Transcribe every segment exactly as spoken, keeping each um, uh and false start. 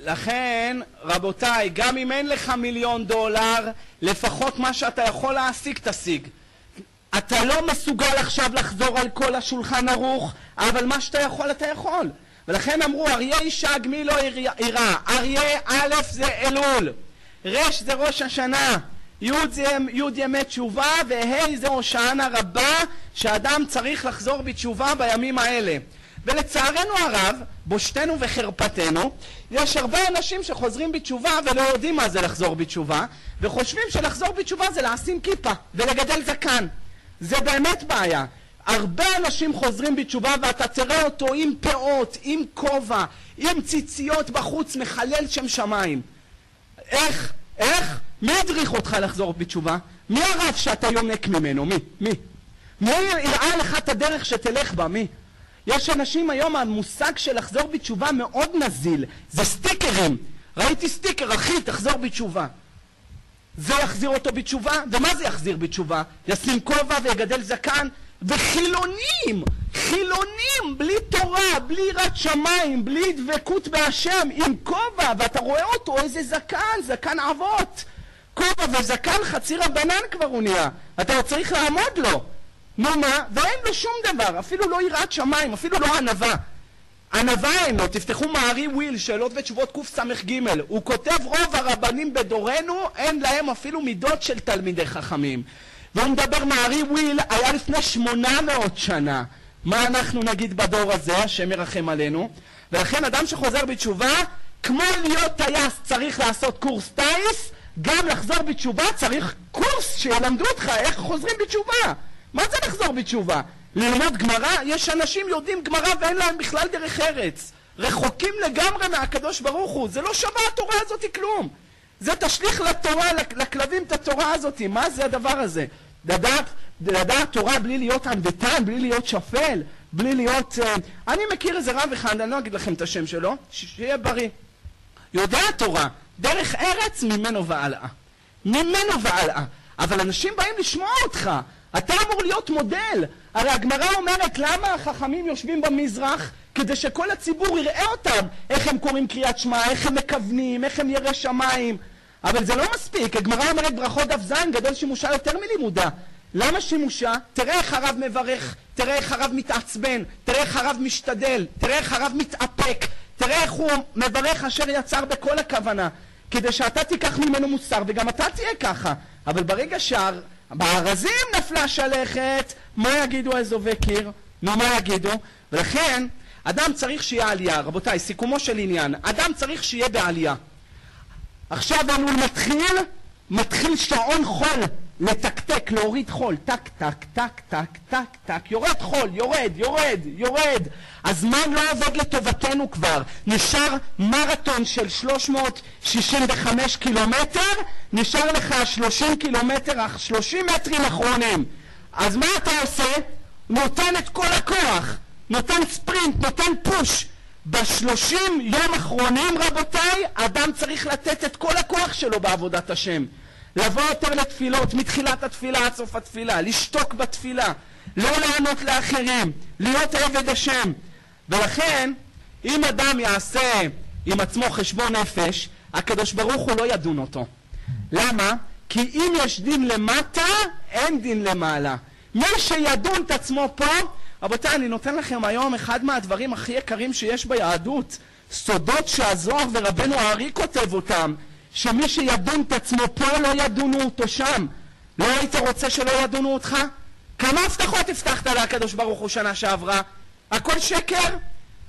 לכן, רבותיי, גם אם אין לך מיליון דולר, לפחות מה שאתה יכול להשיג, תשיג. אתה לא מסוגל עכשיו לחזור על כל השולחן ערוך, אבל מה שאתה יכול, אתה יכול. ולכן אמרו, אריה ישג מי לא יראה. אריה א' זה אלול, ר' זה ראש השנה, י' זה י' ימי תשובה, וה' זה הושענא רבה, שאדם צריך לחזור בתשובה בימים האלה. ולצערנו הרב, בושתנו וחרפתנו, יש הרבה אנשים שחוזרים בתשובה ולא יודעים מה זה לחזור בתשובה, וחושבים שלחזור בתשובה זה לשים כיפה ולגדל זקן. זה באמת בעיה. הרבה אנשים חוזרים בתשובה ואתה תראה אותו עם פאות, עם כובע, עם ציציות בחוץ, מחלל שם שמיים. איך? איך? מי הדריך אותך לחזור בתשובה? מי הרב שאתה יונק ממנו? מי? מי? מי יראה לך את הדרך שתלך בה? מי? יש אנשים היום, המושג של לחזור בתשובה מאוד נזיל, זה סטיקרים. ראיתי סטיקר, אחי, תחזור בתשובה. זה יחזיר אותו בתשובה? ומה זה יחזיר בתשובה? ישים כובע ויגדל זקן? וחילונים, חילונים, בלי תורה, בלי יראת שמיים, בלי דבקות בהשם, עם כובע, ואתה רואה אותו, איזה זקן, זקן אבות. כובע וזקן חצי רבנן כבר הוא נהיה, אתה צריך לעמוד לו. נו מה? ואין לו שום דבר, אפילו לא יראת שמיים, אפילו לא ענווה. ענווה אין לו, תפתחו מערי וויל, שאלות ותשובות קוף סמך ג', הוא כותב רוב הרבנים בדורנו, אין להם אפילו מידות של תלמידי חכמים. והוא מדבר מערי וויל, היה לפני שמונה מאות שנה. מה אנחנו נגיד בדור הזה, השם ירחם עלינו? ולכן אדם שחוזר בתשובה, כמו להיות טייס צריך לעשות קורס טייס, גם לחזור בתשובה צריך קורס שילמדו אותך איך חוזרים בתשובה. מה זה לחזור בתשובה? ללמוד גמרא? יש אנשים יודעים גמרא ואין להם בכלל דרך ארץ. רחוקים לגמרי מהקדוש ברוך הוא. זה לא שווה התורה הזאת כלום. זה תשליך לתורה, לכלבים את התורה הזאת. מה זה הדבר הזה? לדעת, לדעת תורה בלי להיות ענוותן, בלי להיות שפל, בלי להיות... Uh, אני מכיר איזה רב אחד, אני לא אגיד לכם את השם שלו, שיהיה בריא. יודע תורה, דרך ארץ ממנו ועלה. ממנו ועלה. אבל אנשים באים לשמוע אותך. אתה אמור להיות מודל. הרי הגמרא אומרת למה החכמים יושבים במזרח? כדי שכל הציבור יראה אותם. איך הם קוראים קריאת שמע, איך הם מכוונים, איך הם ירא שמיים. אבל זה לא מספיק. הגמרא אומרת ברכות דף זין, גדול שימושה יותר מלימודה. למה שימושה? תראה איך הרב מברך, תראה איך הרב מתעצבן, תראה איך הרב משתדל, תראה איך הרב מתאפק, תראה איך הוא מברך אשר יצר בכל הכוונה. כדי שאתה תיקח ממנו מוסר וגם אתה תהיה ככה. אבל ברגע שהארזים נפלה שלכת, מה יגידו אזובי קיר? נו, מה יגידו? ולכן, אדם צריך שיהיה עלייה. רבותיי, סיכומו של עניין, אדם צריך שיהיה בעלייה. עכשיו אלול מתחיל, מתחיל שעון חול, לתקתק, להוריד חול, טק, טק, טק, טק, טק, טק, יורד חול, יורד, יורד, יורד. הזמן לא עובד לטובתנו כבר, נשאר מרתון של שלוש מאות שישים וחמש קילומטר, נשאר לך שלושים קילומטר, שלושים מטרים אחרונים. אז מה אתה עושה? נותן את כל הכוח, נותן ספרינט, נותן פוש. בשלושים יום אחרונים, רבותיי, אדם צריך לתת את כל הכוח שלו בעבודת השם. לבוא יותר לתפילות, מתחילת התפילה עד סוף התפילה, לשתוק בתפילה, לא לענות לאחרים, להיות עבד השם. ולכן, אם אדם יעשה עם עצמו חשבון נפש, הקדוש ברוך הוא לא ידון אותו. למה? כי אם יש דין למטה, אין דין למעלה. מי שידון את עצמו פה, רבותיי, אני נותן לכם היום אחד מהדברים הכי יקרים שיש ביהדות, סודות שהזוהר ורבנו הארי כותב אותם, שמי שידון את עצמו פה לא ידונו אותו שם. לא היית רוצה שלא ידונו אותך? כמה הבטחות הבטחת לקדוש ברוך הוא שנה שעברה? הכל שקר?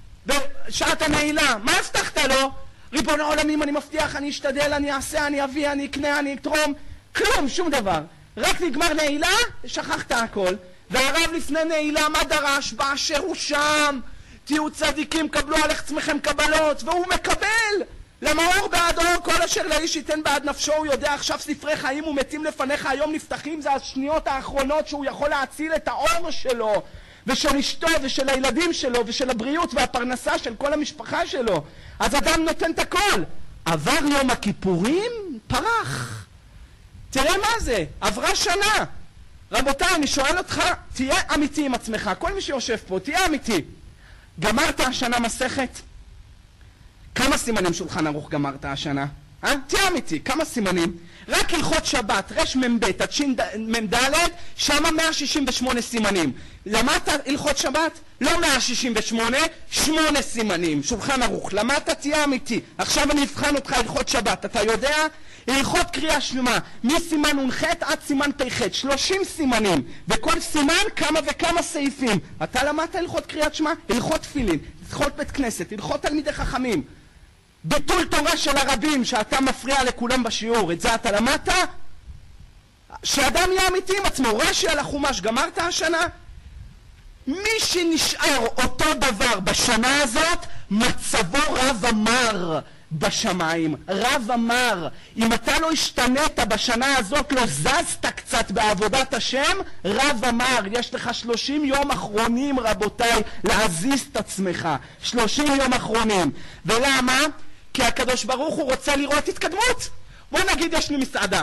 בשעת הנעילה, מה הבטחת לו? ריבון העולמים, אני מבטיח, אני אשתדל, אני אעשה, אני אביא, אני אקנה, אני אתרום. כלום, שום דבר. רק נגמר נעילה, שכחת הכל. והרב לפני נעילה, מה דרש? באשר הוא שם. תהיו צדיקים, קבלו על עצמכם קבלות, והוא מקבל. למאור בעד אור, כל אשר לאיש ייתן בעד נפשו, הוא יודע עכשיו ספרי חיים ומתים לפניך היום נפתחים, זה השניות האחרונות שהוא יכול להציל את האור שלו, ושל אשתו ושל הילדים שלו, ושל הבריאות והפרנסה של כל המשפחה שלו. אז אדם נותן את הכל. עבר יום הכיפורים, פרח. תראה מה זה, עברה שנה. רבותיי, אני שואל אותך, תהיה אמיתי עם עצמך, כל מי שיושב פה, תהיה אמיתי. גמרת השנה מסכת? כמה סימנים שולחן ערוך גמרת השנה? אה? תהיה אמיתי, כמה סימנים? רק הלכות שבת, רש מ"ב עד שמ"ד, שמה מאה שישים ושמונה סימנים. למדת הלכות שבת? לא מאה שישים ושמונה, שמונה סימנים. שולחן ערוך, למדת? תהיה אמיתי. עכשיו אני אבחן אותך הלכות שבת, אתה יודע? הלכות קריאה שלמה, מסימן נ"ח עד סימן פ"ח, שלושים סימנים, וכל סימן כמה וכמה סעיפים. אתה למדת הלכות קריאת שמע? הלכות תפילין, הלכות בית כנסת, הלכות תלמידי חכמים. ביטול תורה של הרבים שאתה מפריע לכולם בשיעור, את זה אתה למדת? שאדם יהיה אמיתי עם עצמו. רש"י על החומש, גמרת השנה? מי שנשאר אותו דבר בשנה הזאת, מצבו רב אמר בשמיים. רב אמר, אם אתה לא השתנית בשנה הזאת, לא זזת קצת בעבודת השם, רב אמר, יש לך שלושים יום אחרונים רבותיי להזיז את עצמך. שלושים יום אחרונים. ולמה? כי הקדוש ברוך הוא רוצה לראות התקדמות. בוא נגיד יש לי מסעדה,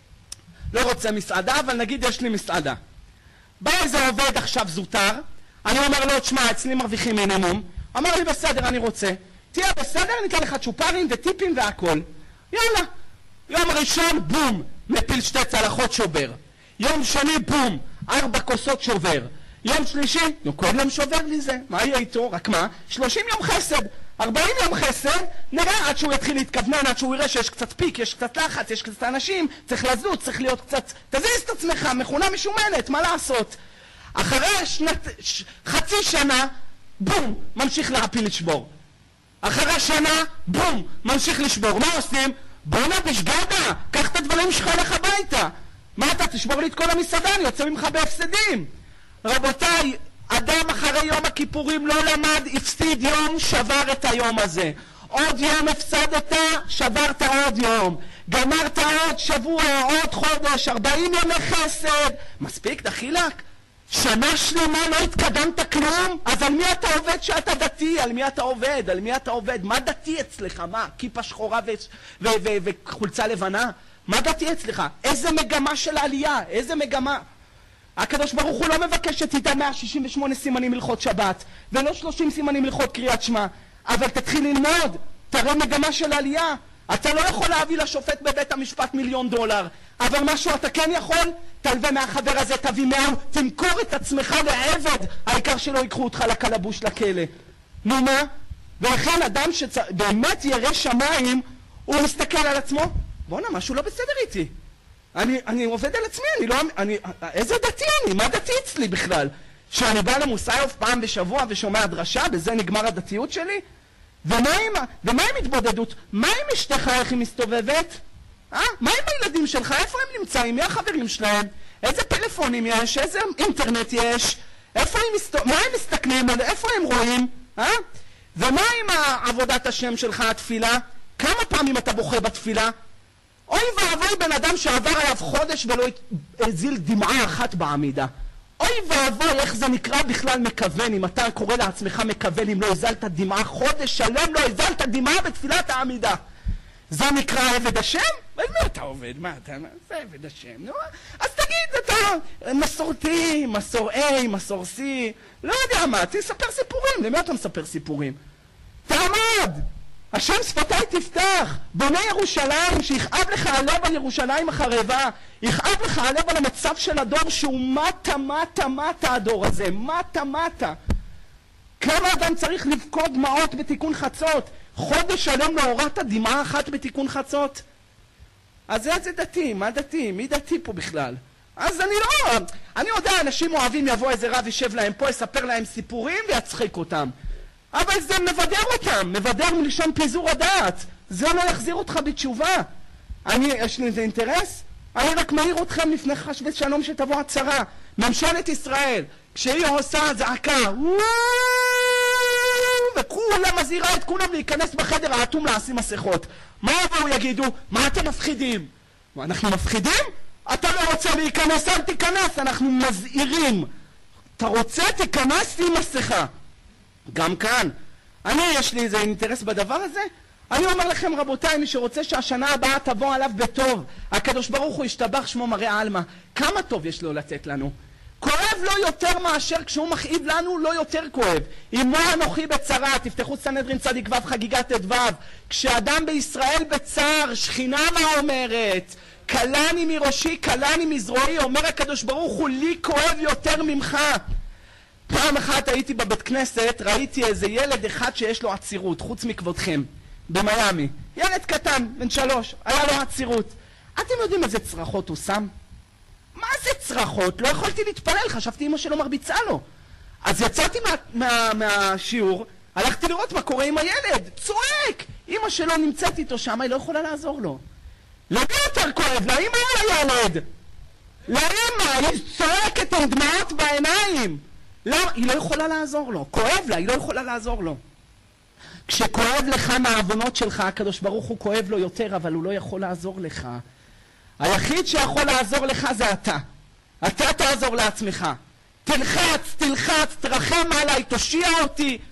לא רוצה מסעדה, אבל נגיד יש לי מסעדה. בא איזה עובד עכשיו זוטר, אני אומר לו, תשמע, אצלי מרוויחים מינימום. אמר לי, בסדר, אני רוצה. תהיה בסדר, ניתן לך צ'ופרים וטיפים והכל. יאללה. יום ראשון, בום, מפיל שתי צלחות שובר. יום שני, בום, ארבע כוסות שובר. יום שלישי, נו, כל יום שובר לי זה. מה יהיה איתו? רק מה? שלושים יום חסד. ארבעים יום חסד, נראה עד שהוא יתחיל להתכוונן, עד שהוא יראה שיש קצת פיק, יש קצת לחץ, יש קצת אנשים, צריך לזוז, צריך להיות קצת, תזיז את עצמך, מכונה משומנת, מה לעשות? אחרי שנת, ש, חצי שנה, בום, ממשיך להפיל לשבור. אחרי שנה, בום, ממשיך לשבור. מה עושים? בוא נביש גדה, קח את הדברים שלך לך הביתה. מה אתה, תשבור לי את כל המסעדה, אני יוצא ממך בהפסדים. רבותיי, אדם אחרי יום הכיפורים לא למד, הפסיד יום, שבר את היום הזה. עוד יום הפסדת, שברת עוד יום. גמרת עוד שבוע, עוד חודש, ארבעים ימי חסד. מספיק, דחילק? שנה שלמה לא התקדמת כלום? אז על מי אתה עובד שאתה דתי? על מי אתה עובד? על מי אתה עובד? מה דתי אצלך? מה? כיפה שחורה וחולצה לבנה? מה דתי אצלך? איזה מגמה של עלייה? איזה מגמה? הקדוש ברוך הוא לא מבקש שתדע מאה שישים ושמונה סימנים הלכות שבת, ולא שלושים סימנים הלכות קריאת שמע, אבל תתחיל ללמוד, תראה מגמה של עלייה. אתה לא יכול להביא לשופט בבית המשפט מיליון דולר, אבל משהו אתה כן יכול, תלווה מהחבר הזה, תביא מאה, תמכור את עצמך לעבד, העיקר שלא ייקחו אותך לקלבוש לכלא. נו מה? ולכן אדם שבאמת ירא שמיים, הוא מסתכל על עצמו, בוא'נה, משהו לא בסדר איתי. אני, אני עובד על עצמי, אני לא, אני, איזה דתי אני? מה דתי אצלי בכלל? שאני בא למוסאיוף פעם בשבוע ושומע דרשה, בזה נגמר הדתיות שלי? ומה עם, ומה עם התבודדות? מה עם אשתך, איך היא מסתובבת? אה? מה עם הילדים שלך? איפה הם נמצאים? מי החברים שלהם? איזה פלאפונים יש? איזה אינטרנט יש? איפה הם, מסת... מה הם מסתכלים? איפה הם רואים? אה? ומה עם עבודת השם שלך, התפילה? כמה פעמים אתה בוכה בתפילה? אוי ואבוי בן אדם שעבר עליו חודש ולא הזיל דמעה אחת בעמידה. אוי ואבוי איך זה נקרא בכלל מכוון, אם אתה קורא לעצמך מכוון, אם לא הזלת דמעה חודש שלם, לא הזלת דמעה בתפילת העמידה. זה נקרא עבד השם? על מי אתה עובד? מה אתה? זה עבד השם. נו, אז תגיד, אתה מסורתי, מסוראי, מסורסי, לא יודע מה, תספר סיפורים. למי אתה מספר סיפורים? תעמד! השם שפתיי תפתח, בונה ירושלים, שיכאב לך הלב על ירושלים החרבה, יכאב לך הלב על המצב של הדור שהוא מטה מטה מטה הדור הזה, מטה מטה. כמה אדם צריך לבכות דמעות בתיקון חצות? חודש שלם לא הורדת דמעה אחת בתיקון חצות? אז זה, זה דתי, מה דתי? מי דתי פה בכלל? אז אני לא, אני יודע, אנשים אוהבים, יבוא איזה רב יישב להם פה, יספר להם סיפורים ויצחיק אותם. אבל זה מבדר אותם, מבדר מלשון פיזור הדעת. זה לא יחזיר אותך בתשובה. אני, יש לי איזה אינטרס? אני רק מעיר אתכם לפני חס ושלום שתבוא הצרה. ממשלת ישראל, כשהיא עושה זעקה, וכולם מזהירה את כולם להיכנס בחדר האטום לשים מסכות. מה יבואו יגידו? מה אתם מפחידים? אנחנו מפחידים? אתה לא רוצה להיכנס, אל תיכנס, אנחנו מזהירים. אתה רוצה? תיכנס עם מסכה. גם כאן, אני יש לי איזה אינטרס בדבר הזה. אני אומר לכם רבותיי, מי שרוצה שהשנה הבאה תבוא עליו בטוב, הקדוש ברוך הוא ישתבח שמו מראה עלמא, כמה טוב יש לו לתת לנו. כואב לו יותר מאשר כשהוא מכאיב לנו, לא יותר כואב. אמו אנוכי בצרה, תפתחו סנהדרין צדיק ו' חגיגת ט"ו. כשאדם בישראל בצער, שכינה מה אומרת? קלני מראשי, קלני מזרועי, אומר הקדוש ברוך הוא, לי כואב יותר ממך. פעם אחת הייתי בבית כנסת, ראיתי איזה ילד אחד שיש לו עצירות, חוץ מכבודכם, במיימי. ילד קטן, בן שלוש, היה לו עצירות. אתם יודעים איזה צרחות הוא שם? מה זה צרחות? לא יכולתי להתפלל, חשבתי אמא שלו מרביצה לו. אז יצאתי מה, מה, מהשיעור, הלכתי לראות מה קורה עם הילד, צועק! אמא שלו נמצאת איתו שם, היא לא יכולה לעזור לו. למי יותר כואב? לאמא או לילד? לאמא, היא צועקת עם דמעות בעיניים. למה? היא לא יכולה לעזור לו. כואב לה, היא לא יכולה לעזור לו. כשכואב לך מהעוונות שלך, הקדוש ברוך הוא כואב לו יותר, אבל הוא לא יכול לעזור לך. היחיד שיכול לעזור לך זה אתה. אתה תעזור לעצמך. תלחץ, תלחץ, תרחם עליי, תושיע אותי.